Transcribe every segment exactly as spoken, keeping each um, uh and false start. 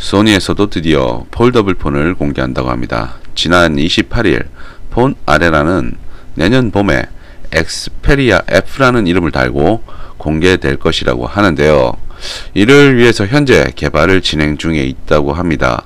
소니에서도 드디어 폴더블 폰을 공개한다고 합니다. 지난 이십팔일 폰 아레나는 내년 봄에 엑스페리아 F라는 이름을 달고 공개될 것이라고 하는데요. 이를 위해서 현재 개발을 진행 중에 있다고 합니다.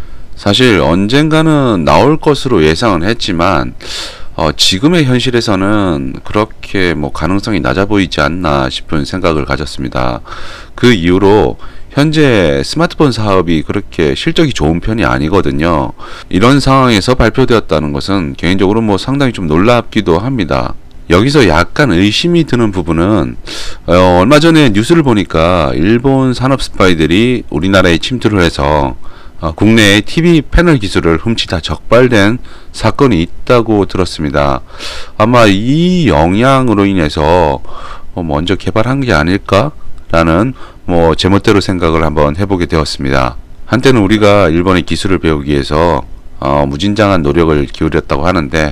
사실 언젠가는 나올 것으로 예상은 했지만 어, 지금의 현실에서는 그렇게 뭐 가능성이 낮아 보이지 않나 싶은 생각을 가졌습니다. 그 이후로 현재 스마트폰 사업이 그렇게 실적이 좋은 편이 아니거든요. 이런 상황에서 발표되었다는 것은 개인적으로 뭐 상당히 좀 놀랍기도 합니다. 여기서 약간 의심이 드는 부분은 어, 얼마 전에 뉴스를 보니까 일본 산업 스파이들이 우리나라에 침투를 해서 어, 국내의 티비 패널 기술을 훔치다 적발된 사건이 있다고 들었습니다. 아마 이 영향으로 인해서 어, 먼저 개발한 게 아닐까라는 뭐 제멋대로 생각을 한번 해보게 되었습니다. 한때는 우리가 일본의 기술을 배우기 위해서 어, 무진장한 노력을 기울였다고 하는데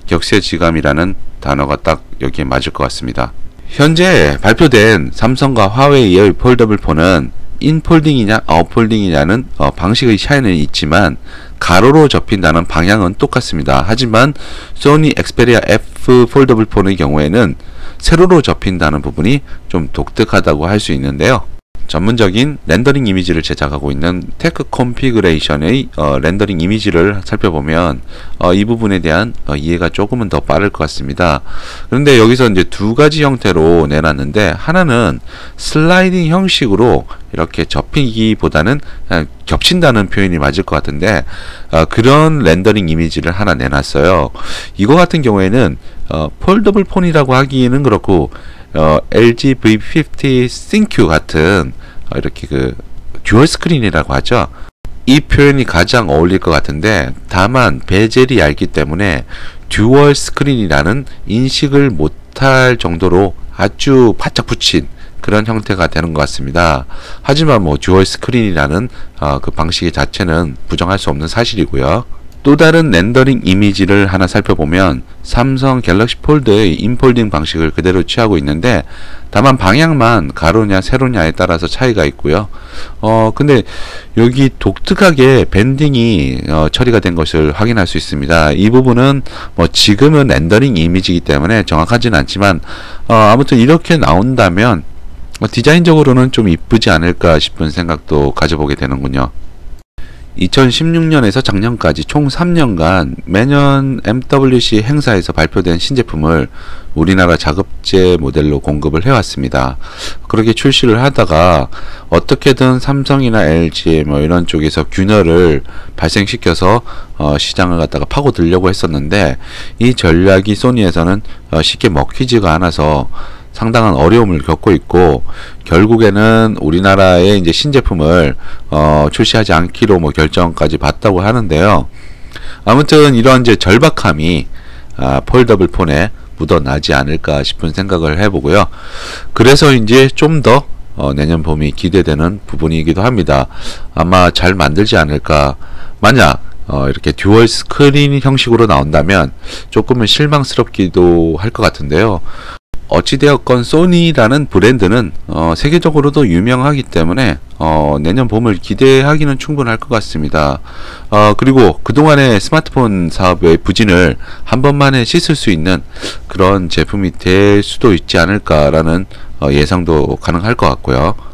격세지감이라는 단어가 딱 여기에 맞을 것 같습니다. 현재 발표된 삼성과 화웨이의 폴더블 폰은 인폴딩이냐 아웃폴딩이냐는 어, 방식의 차이는 있지만 가로로 접힌다는 방향은 똑같습니다. 하지만 소니 엑스페리아 F 폴더블 폰의 경우에는 세로로 접힌다는 부분이 좀 독특하다고 할 수 있는데요. 전문적인 렌더링 이미지를 제작하고 있는 테크 콘피그레이션의 어, 렌더링 이미지를 살펴보면 어, 이 부분에 대한 어, 이해가 조금은 더 빠를 것 같습니다. 그런데 여기서 이제 두 가지 형태로 내놨는데, 하나는 슬라이딩 형식으로 이렇게 접히기보다는 그냥 겹친다는 표현이 맞을 것 같은데 어, 그런 렌더링 이미지를 하나 내놨어요. 이거 같은 경우에는 어, 폴더블 폰이라고 하기에는 그렇고 어, 엘지 브이 피프티 싱큐 같은 어, 이렇게 그 듀얼 스크린이라고 하죠. 이 표현이 가장 어울릴 것 같은데, 다만 베젤이 얇기 때문에 듀얼 스크린이라는 인식을 못할 정도로 아주 바짝 붙인 그런 형태가 되는 것 같습니다. 하지만 뭐 듀얼 스크린이라는 어, 그 방식 자체는 부정할 수 없는 사실이고요. 또 다른 렌더링 이미지를 하나 살펴보면 삼성 갤럭시 폴드의 인폴딩 방식을 그대로 취하고 있는데, 다만 방향만 가로냐 세로냐에 따라서 차이가 있고요. 어 근데 여기 독특하게 밴딩이 어, 처리가 된 것을 확인할 수 있습니다. 이 부분은 뭐 지금은 렌더링 이미지이기 때문에 정확하진 않지만 어, 아무튼 이렇게 나온다면 뭐 디자인적으로는 좀 이쁘지 않을까 싶은 생각도 가져보게 되는군요. 이천십육 년에서 작년까지 총 삼 년간 매년 엠더블유씨 행사에서 발표된 신제품을 우리나라 자급제 모델로 공급을 해왔습니다. 그렇게 출시를 하다가 어떻게든 삼성이나 엘지 뭐 이런 쪽에서 균열을 발생시켜서 어 시장을 갖다가 파고들려고 했었는데, 이 전략이 소니에서는 어 쉽게 먹히지가 않아서 상당한 어려움을 겪고 있고, 결국에는 우리나라의 이제 신제품을 어, 출시하지 않기로 뭐 결정까지 받다고 하는데요. 아무튼 이런 이제 절박함이 아, 폴더블 폰에 묻어나지 않을까 싶은 생각을 해보고요. 그래서 이제 좀 더 어, 내년 봄이 기대되는 부분이기도 합니다. 아마 잘 만들지 않을까. 만약 어, 이렇게 듀얼 스크린 형식으로 나온다면 조금은 실망스럽기도 할 것 같은데요. 어찌되었건 소니라는 브랜드는 어, 세계적으로도 유명하기 때문에 어, 내년 봄을 기대하기는 충분할 것 같습니다. 어, 그리고 그동안의 스마트폰 사업의 부진을 한 번만에 씻을 수 있는 그런 제품이 될 수도 있지 않을까라는 어, 예상도 가능할 것 같고요.